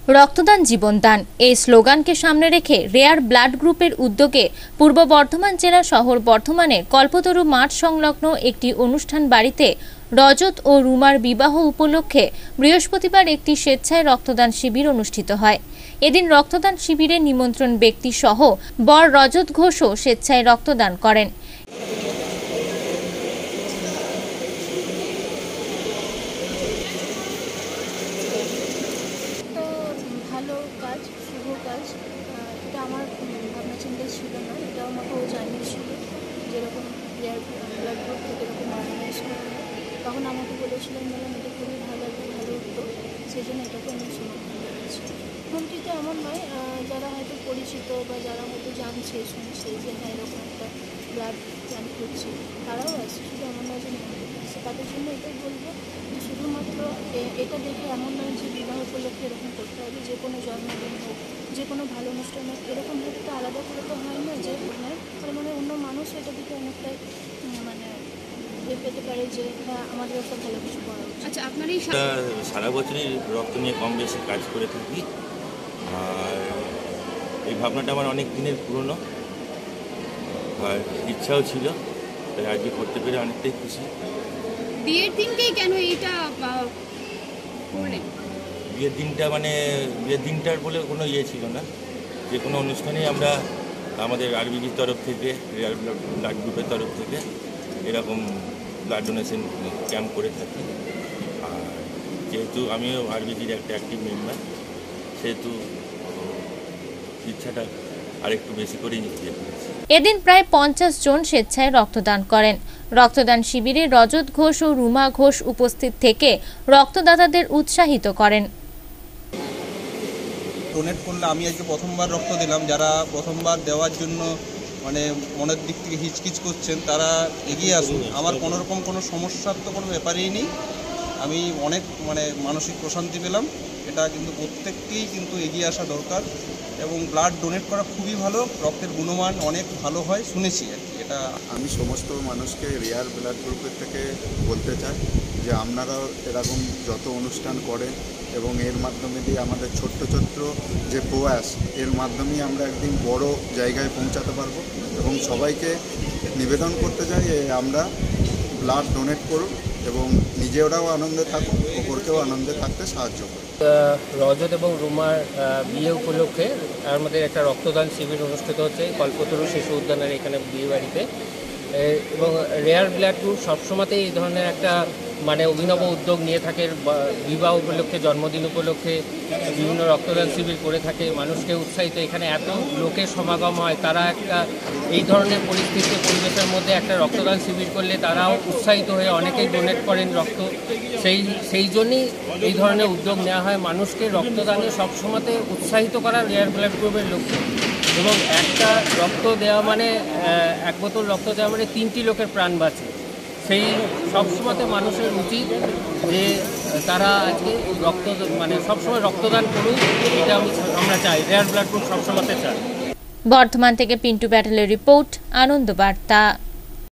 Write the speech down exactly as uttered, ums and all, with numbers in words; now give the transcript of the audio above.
রক্তদান জীবনদান এই স্লোগানকে সামনে রেখে রেয়ার ব্লাড গ্রুপের উদ্যোগে পূর্ব বর্ধমান জেলা শহর বর্ধমানের কল্পতরু মাঠ সংলগ্ন একটি অনুষ্ঠান বাড়িতে রজত ও রুমার বিবাহ উপলক্ষে বৃহস্পতিবার একটি স্বেচ্ছায় রক্তদান শিবির অনুষ্ঠিত হয়। এদিন রক্তদান শিবিরে নিমন্ত্রণ ব্যক্তি সহ বর রজত ঘোষও স্বেচ্ছায় রক্তদান করেন। ভালো কাজ, শুভ কাজ, এটা আমার ভাবনা চিন্তা ছিল না। এটা আমাকেও জানিয়েছিল যেরকম রেয়ার ব্লাড গ্রুপ থেকে এরকম অর্গানাইজ করা হয়, তখন আমাকে বলেছিলেন ম্যাডাম এটা খুবই ভালো একটা ভালো উদ্যোগ, সেই জন্য এটাকে আমি সমর্থন করেছি। এমনকি তো এমন নয়, যারা হয়তো পরিচিত বা যারা হয়তো জানছে শুনছে যে হ্যাঁ এরকম একটা ব্লাড ক্যাম্প করছে, তারাও আছে, শুধু এমন নয় যে মনে করছে। তাদের জন্য এটাই বলবো যে শুধুমাত্র এটা দেখে এমন নয় যে বিবাহ উপলক্ষে এরকম করতে হবে, যে কোনো জন্মদিন হোক, যে কোনো ভালো অনুষ্ঠান হোক, এরকম হয়তো তো আলাদা করে তো হয় না যে মানে মানে অন্য মানুষ এটা দেখে অনেকটাই মানে পেতে পারে যে হ্যাঁ আমাদের একটা ভালো কিছু করা উচিত। আচ্ছা, আপনার এই সারা বছরই রক্ত নিয়ে কম বেশি কাজ করে থাকি, আর এই ভাবনাটা আমার অনেক দিনের পুরনো আর ইচ্ছাও ছিল, তাই আজকে করতে পেরে অনেকটাই খুশি। বিয়ের দিনকেই কেন এইটা করলেন? বিয়ের দিনটা মানে বিয়ের দিনটার বলে কোনো ইয়ে ছিল না, যে কোনো অনুষ্ঠানেই আমরা আমাদের আরবিজির তরফ থেকে, রেয়ার ব্লাড গ্রুপের তরফ থেকে এরকম ব্লাড ডোনেশন ক্যাম্প করে থাকি। আর যেহেতু আমিও আরবিজির একটা অ্যাক্টিভ মেম্বার, সেহেতু ইচ্ছাটা আরেকটু বেশি করেই নিতে পেরেছি। এদিন প্রায় পঞ্চাশ জন স্বেচ্ছায় রক্তদান করেন। রক্তদান শিবিরে রজত ঘোষ ও রুমা ঘোষ উপস্থিত থেকে রক্তদাতাদের উৎসাহিত করেন। ডোনেট করলে আমি আজকে প্রথমবার রক্ত দিলাম, যারা প্রথমবার দেওয়ার জন্য মানে মনের দিক থেকে হিচকিচ করছেন তারা এগিয়ে আসুন। আমার কোনো রকম কোনো সমস্যার তো কোনো ব্যাপারই নেই, আমি অনেক মানে মানসিক প্রশান্তি পেলাম। এটা কিন্তু প্রত্যেককেই কিন্তু এগিয়ে আসা দরকার এবং ব্লাড ডোনেট করা খুবই ভালো, রক্তের গুণমান অনেক ভালো হয় শুনেছি আর কি। এটা আমি সমস্ত মানুষকে রেয়ার ব্লাড গ্রুপের থেকে বলতে চাই যে আপনারাও এরকম যত অনুষ্ঠান করেন এবং এর মাধ্যমে দিয়ে আমাদের ছোট্ট ছোট্ট যে প্রয়াস, এর মাধ্যমেই আমরা একদিন বড় জায়গায় পৌঁছাতে পারবো এবং সবাইকে নিবেদন করতে চাই যে আমরা ব্লাড ডোনেট করুন এবং নিজেরাও আনন্দে থাকুন, অপরকেও আনন্দে থাকতে সাহায্য করুন। রজত এবং রুমার বিয়ে উপলক্ষে আমাদের একটা রক্তদান শিবির অনুষ্ঠিত হচ্ছে কল্পতরু শিশু উদ্যানের এখানে বিয়ে বাড়িতে, এবং রেয়ার ব্লাড গ্রুপ সবসময়তেই এই ধরনের একটা মানে অভিনব উদ্যোগ নিয়ে থাকে। বিবাহ উপলক্ষে, জন্মদিন উপলক্ষে বিভিন্ন রক্তদান শিবির করে থাকে, মানুষকে উৎসাহিত। এখানে এত লোকের সমাগম হয়, তারা একটা এই ধরনের পরিস্থিতি পরিবেশের মধ্যে একটা রক্তদান শিবির করলে তারাও উৎসাহিত হয়ে অনেকেই ডোনেট করেন রক্ত। সেই সেই জন্যই এই ধরনের উদ্যোগ নেওয়া হয়, মানুষকে রক্তদানে সবসময়তে উৎসাহিত করা রেয়ার ব্লাড গ্রুপের লক্ষ্য। এবং একটা রক্ত দেওয়া মানে এক বোতল রক্ত দেওয়া মানে তিনটি লোকের প্রাণ বাঁচে। সেই সবসময়তে মানুষের উচিত যে তারা আজকে রক্ত মানে সবসময় রক্তদান করুন, এটা আমরা চাই, রেয়ার ব্লাড গ্রুপ সবসময়তে চাই। বর্ধমান থেকে পিন্টু প্যাটেলের রিপোর্ট, আনন্দ বার্তা।